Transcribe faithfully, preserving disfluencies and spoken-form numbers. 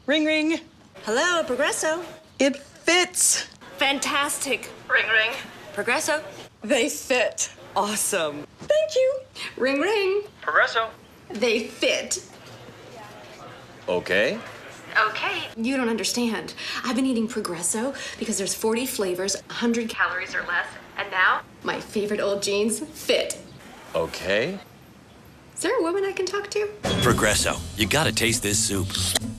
Ring, ring. Hello, Progresso. It fits. Fantastic. Ring, ring. Progresso. They fit. Awesome. Thank you. Ring, ring. Progresso. They fit. Okay. Okay. You don't understand. I've been eating Progresso because there's forty flavors, one hundred calories or less, and now my favorite old jeans fit. Okay. Is there a woman I can talk to? Progresso, you gotta taste this soup.